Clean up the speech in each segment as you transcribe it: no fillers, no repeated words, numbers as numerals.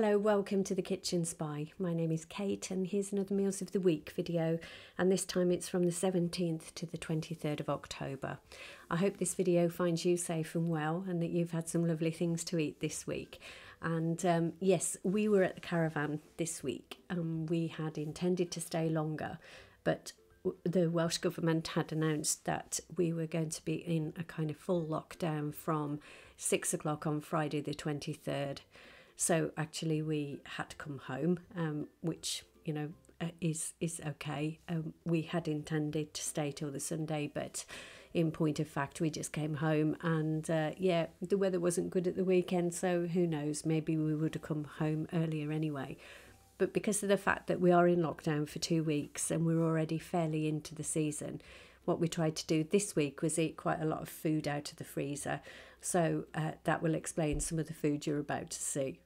Hello, welcome to the Kitchen Spy. My name is Kate and here's another Meals of the Week video, and this time it's from the 17th to the 23rd of October. I hope this video finds you safe and well and that you've had some lovely things to eat this week. And yes, we were at the caravan this week and we had intended to stay longer, but the Welsh Government had announced that we were going to be in a kind of full lockdown from 6 o'clock on Friday the 23rd. So actually we had to come home, which, you know, is okay. We had intended to stay till the Sunday, but in point of fact, we just came home and yeah, the weather wasn't good at the weekend. So who knows, maybe we would have come home earlier anyway. But because of the fact that we are in lockdown for 2 weeks and we're already fairly into the season, what we tried to do this week was eat quite a lot of food out of the freezer. So that will explain some of the food you're about to see.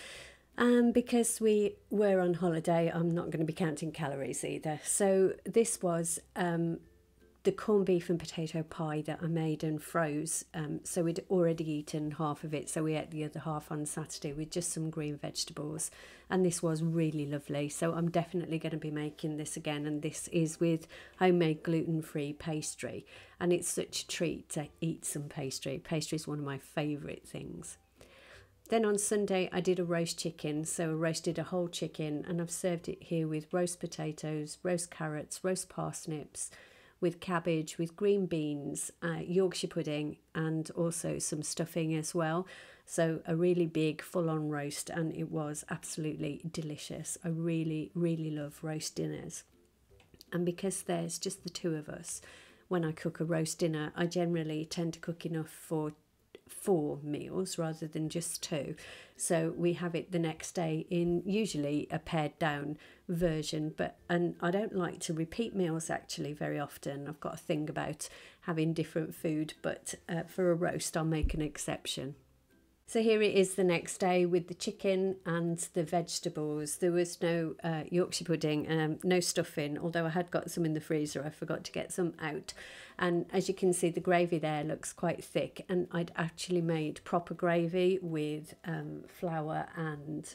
And because we were on holiday, I'm not going to be counting calories either. So this was the corned beef and potato pie that I made and froze. So we'd already eaten half of it, so we ate the other half on Saturday with just some green vegetables. And this was really lovely. So I'm definitely going to be making this again. And this is with homemade gluten-free pastry. And it's such a treat to eat some pastry. Pastry is one of my favourite things. Then on Sunday I did a roast chicken, so I roasted a whole chicken and I've served it here with roast potatoes, roast carrots, roast parsnips, with cabbage, with green beans, Yorkshire pudding and also some stuffing as well. So a really big full-on roast, and it was absolutely delicious. I really, really love roast dinners. And because there's just the two of us, when I cook a roast dinner, I generally tend to cook enough for 4 meals rather than just 2, so we have it the next day in usually a pared down version. And I don't like to repeat meals actually very often. I've got a thing about having different food, but for a roast I'll make an exception. So here it is the next day with the chicken and the vegetables. There was no Yorkshire pudding, no stuffing, although I had got some in the freezer. I forgot to get some out. And as you can see, the gravy there looks quite thick. And I'd actually made proper gravy with flour and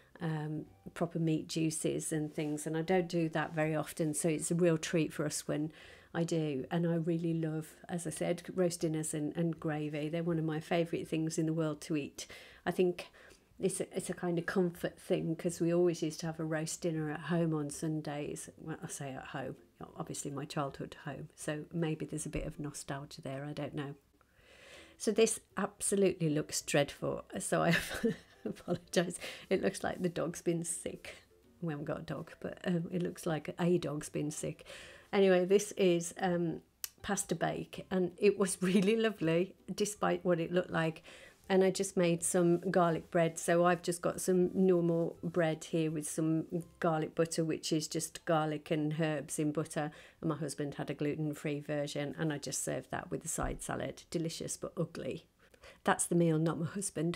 proper meat juices and things. And I don't do that very often, so it's a real treat for us when I do. And I really love, as I said, roast dinners and gravy. They're one of my favourite things in the world to eat. I think it's a kind of comfort thing, because we always used to have a roast dinner at home on Sundays. Well, I say at home, obviously my childhood home, so maybe there's a bit of nostalgia there, I don't know. So this absolutely looks dreadful, so I apologise. It looks like the dog's been sick. We haven't got a dog, but it looks like a dog's been sick. Anyway, this is pasta bake, and it was really lovely despite what it looked like. And I just made some garlic bread, so I've just got some normal bread here with some garlic butter, which is just garlic and herbs in butter, and my husband had a gluten-free version, and I just served that with a side salad. Delicious but ugly. That's the meal, not my husband.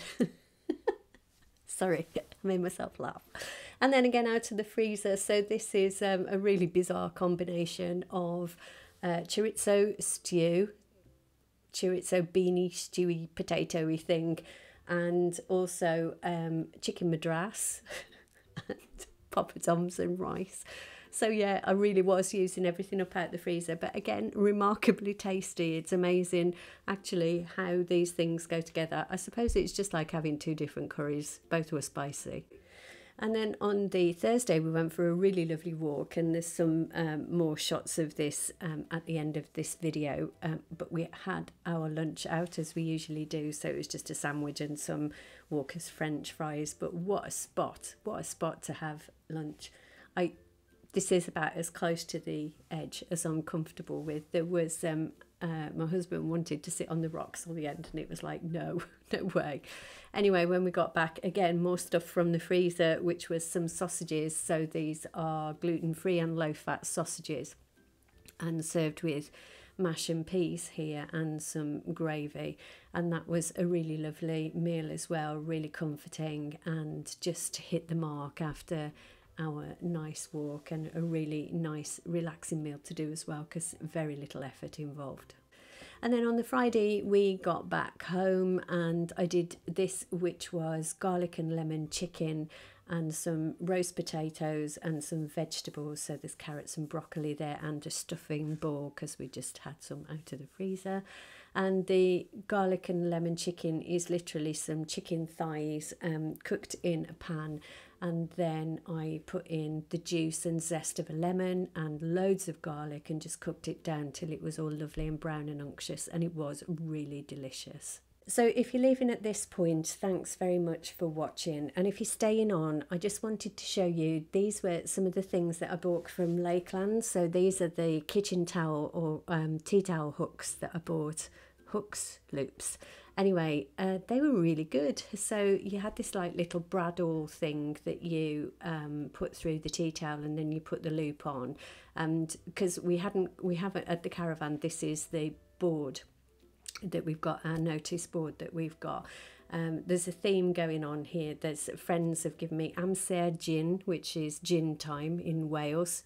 Sorry, I made myself laugh. And then again out of the freezer, so this is a really bizarre combination of chorizo stew, chorizo beanie stewy potatoey thing, and also chicken madras and poppadoms and rice. So yeah, I really was using everything up out the freezer, but again, remarkably tasty. It's amazing actually how these things go together. I suppose it's just like having 2 different curries, both were spicy. And then on the Thursday we went for a really lovely walk, and there's some more shots of this at the end of this video, but we had our lunch out as we usually do, so it was just a sandwich and some Walker's French fries. But what a spot to have lunch. This is about as close to the edge as I'm comfortable with. There was my husband wanted to sit on the rocks on the end, and it was like, no way. Anyway, when we got back, again, more stuff from the freezer, which was some sausages. So these are gluten-free and low-fat sausages, and served with mash and peas here and some gravy. And that was a really lovely meal as well, really comforting, and just hit the mark after our nice walk, and a really nice relaxing meal to do as well, because very little effort involved. And then on the Friday we got back home and I did this, which was garlic and lemon chicken and some roast potatoes and some vegetables. So there's carrots and broccoli there and a stuffing bowl because we just had some out of the freezer. And the garlic and lemon chicken is literally some chicken thighs cooked in a pan, and then I put in the juice and zest of a lemon and loads of garlic and just cooked it down till it was all lovely and brown and unctuous, and it was really delicious. So if you're leaving at this point, thanks very much for watching. And if you're staying on, I just wanted to show you, these were some of the things that I bought from Lakeland. So these are the kitchen towel or tea towel hooks that I bought. Hooks, loops. Anyway, they were really good. So you had this like little bradawl thing that you put through the tea towel and then you put the loop on. And because we haven't at the caravan, this is the board that we've got, our notice board that we've got. There's a theme going on here. There's friends have given me amser gin, which is gin time in Welsh,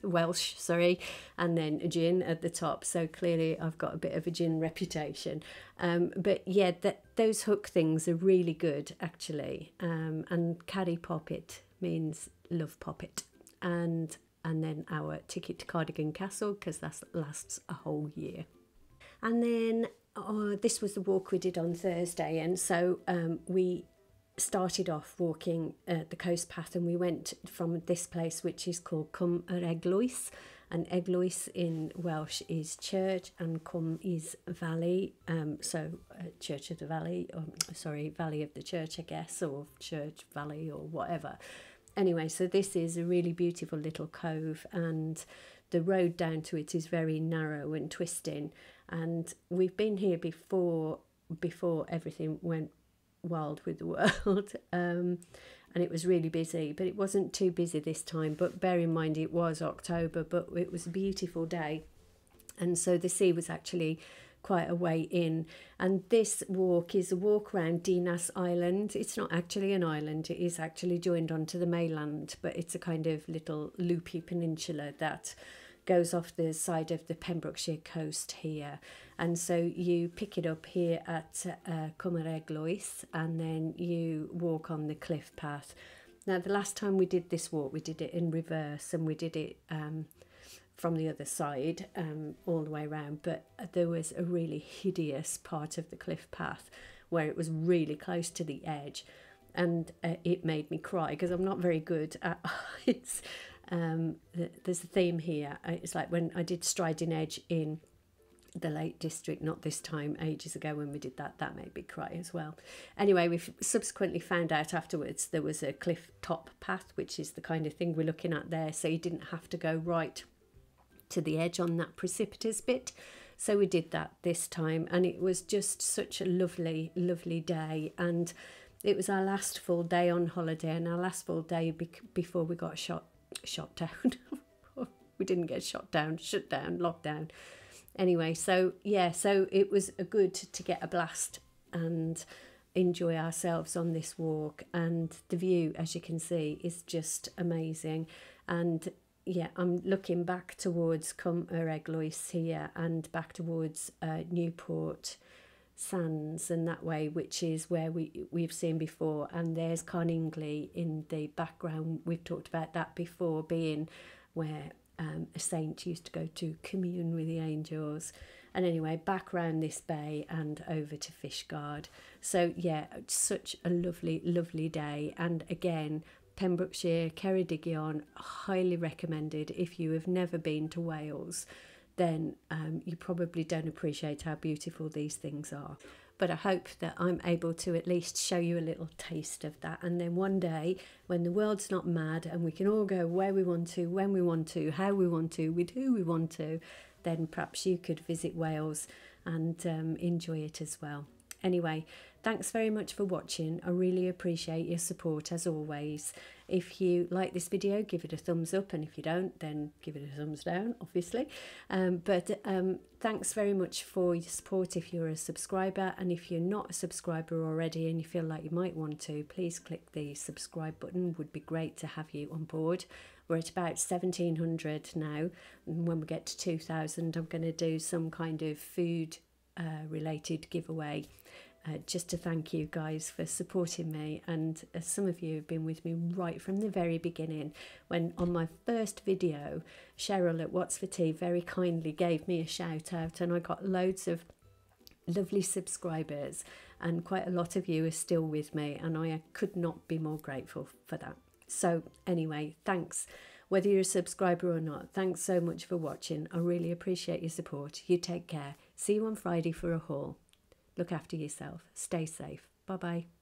and then a gin at the top. So clearly I've got a bit of a gin reputation. But yeah, those hook things are really good actually. And carry poppet means love poppet. And then our ticket to Cardigan Castle, because that lasts a whole year. And then this was the walk we did on Thursday, and so we started off walking the coast path, and we went from this place which is called Cwm yr Eglwys, and Eglwys in Welsh is church and Cwm is valley, so Church of the Valley, Valley of the Church I guess, or Church Valley or whatever. Anyway, so this is a really beautiful little cove, and the road down to it is very narrow and twisting, and we've been here before everything went wild with the world, and it was really busy, but it wasn't too busy this time. But bear in mind it was October, but it was a beautiful day, and so the sea was actually quite a way in. And this walk is a walk around Dinas Island. It's not actually an island, it is actually joined onto the mainland, but it's a kind of little loopy peninsula that goes off the side of the Pembrokeshire coast here. And so you pick it up here at Cwm yr Eglwys, and then you walk on the cliff path. Now the last time we did this walk we did it in reverse, and we did it from the other side all the way around, but there was a really hideous part of the cliff path where it was really close to the edge, and it made me cry because I'm not very good at heights. There's a theme here. It's like when I did Striding Edge in the Lake District, not this time, ages ago when we did that made me cry as well. Anyway, we've subsequently found out afterwards there was a cliff top path, which is the kind of thing we're looking at there, so you didn't have to go right to the edge on that precipitous bit. So we did that this time, and it was just such a lovely day, and it was our last full day on holiday and our last full day before we got shut down. We didn't get shut down, locked down. Anyway, so yeah, so it was good to get a blast and enjoy ourselves on this walk, and the view, as you can see, is just amazing. And yeah, I'm looking back towards Cwm yr Eglwys here and back towards Newport Sands and that way, which is where we've seen before, and there's Carningley in the background. We've talked about that before, being where a saint used to go to commune with the angels. And anyway, back round this bay and over to Fishguard. So yeah, such a lovely day. And again, Pembrokeshire, Ceredigion, highly recommended. If you have never been to Wales, then you probably don't appreciate how beautiful these things are. But I hope that I'm able to at least show you a little taste of that. And then one day, when the world's not mad and we can all go where we want to, when we want to, how we want to, with who we want to, then perhaps you could visit Wales and enjoy it as well. Anyway, thanks very much for watching. I really appreciate your support as always. If you like this video, give it a thumbs up, and if you don't, then give it a thumbs down, obviously. Thanks very much for your support if you're a subscriber, and if you're not a subscriber already and you feel like you might want to, please click the subscribe button. Would be great to have you on board. We're at about 1,700 now, and when we get to 2,000 I'm going to do some kind of food related giveaway. Just to thank you guys for supporting me, and some of you have been with me right from the very beginning. When on my first video, Cheryl at What's for Tea very kindly gave me a shout out, and I got loads of lovely subscribers, and quite a lot of you are still with me, and I could not be more grateful for that. So anyway, thanks. Whether you're a subscriber or not, thanks so much for watching. I really appreciate your support. You take care. See you on Friday for a haul. Look after yourself. Stay safe. Bye-bye.